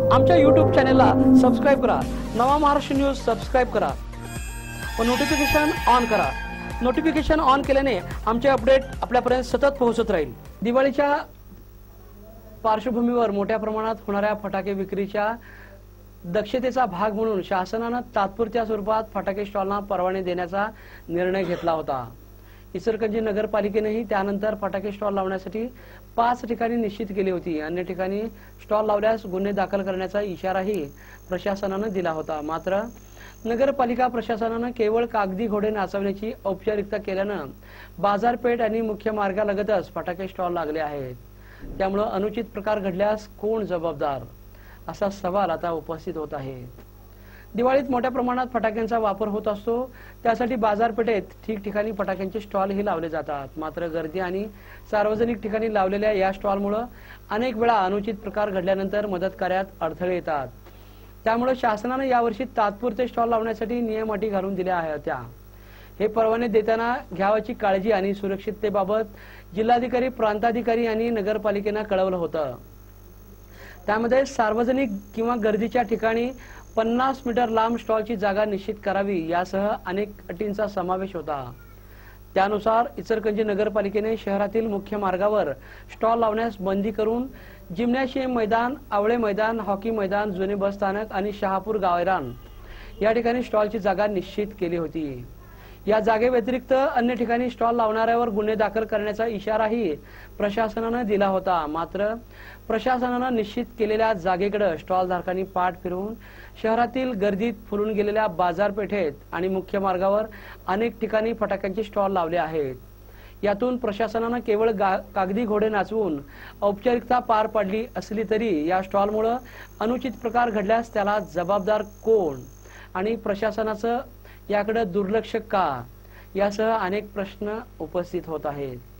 आमच्या YouTube चॅनलला subscribe करा। नवा महाराष्ट्र न्यूज सबस्क्राइब करा व नोटिफिकेशन ऑन करा। नोटिफिकेशन ऑन केल्याने आमचे अपडेट आपल्यापर्यंत सतत पोहोचत राहील। दिवाळीच्या पार्श्वभूमीवर मोठ्या प्रमाणात होणाऱ्या फटाके विक्रीच्या दक्षतेचा भाग म्हणून शासनाने तात्पुरत्या स्वरूपात फटाके स्टॉलना परवाने देण्याचा निर्णय घेतला होता। इचलकरंजी नगरपालिकेनेही त्यानंतर फटाके स्टॉल लावण्यासाठी 5 ठिकाणी निश्चित केली होती। अन्य ठिकाणी स्टॉल लावल्यास गुन्हे दाखल करण्याचा इशाराही प्रशासनाने दिला होता। मात्र नगरपालिका प्रशासनाने केवळ कागदी घोडे नाचवण्याची औपचारिकता केल्याने बाजारपेठ आणि मुख्य मार्गालगतच फटाके स्टॉल लागले आहेत। त्यामुळे अनुचित प्रकार घडल्यास कोण जबाबदार असा सवाल आता उपस्थित होत आहे। दिवाळीत मोठ्या प्रमाणात फटाक्यांचा वापर होत असतो, त्यासाठी बाजारपेठेत ठिकठिकाणी फटाक्यांचे स्टॉल ही लावले जातात। मात्र गर्दी आणि सार्वजनिक ठिकाणी लावलेल्या या स्टॉलमुळे अनेक वेळा अनुचित प्रकार घडल्यानंतर मदत कार्यात अडथळे येतात। त्यामुळे शासनाने यावर्षी तात्पुरते स्टॉल लावण्यासाठी नियम अटी घालून दिल्या होत्या। हे परवाने देताना घ्यावयाची काळजी आणि सुरक्षिततेबाबत जिल्हाधिकारी, प्रांताधिकारी आणि नगरपालिकेने कळवलं होतं। त्यामध्ये सार्वजनिक किंवा गर्दीच्या ठिकाणी 50 मीटर लांब स्टॉलची जागा निश्चित करावी यासह अनेक अटींचा समावेश होता। त्यानुसार इचलकरंजी नगरपालिकेने शहरातील मुख्य मार्गावर स्टॉल लावण्यास बंदी करून जिम्नॅशियम मैदान, आवळे मैदान, हॉकी मैदान, जुने बस स्थानक आणि शहापूर गायरान या ठिकाणी स्टॉलची जागा निश्चित केली होती। या जागेव्यतिरिक्त अन्य ठिकाणी स्टॉल लावणाऱ्यावर गुन्हे दाखल करण्याचा इशाराही प्रशासनाने दिला होता। मात्र प्रशासनाने निश्चित केलेल्या जागेकडे स्टॉल धारकांनी पाठ फिरवून शहरातील गर्दीत फुलून गेलेल्या बाजारपेठेत आणि मुख्य मार्गावर अनेक ठिकाणी फटाक्यांचे स्टॉल लावले आहेत। यातून प्रशासनाने केवळ कागदी घोडे नाचवून औपचारिकता पार पाडली असली तरी या स्टॉलमुळे अनुचित प्रकार घडल्यास त्याला जबाबदार कोण आणि प्रशासनाचं याकडे दुर्लक्ष का यासह अनेक प्रश्न उपस्थित होत आहेत।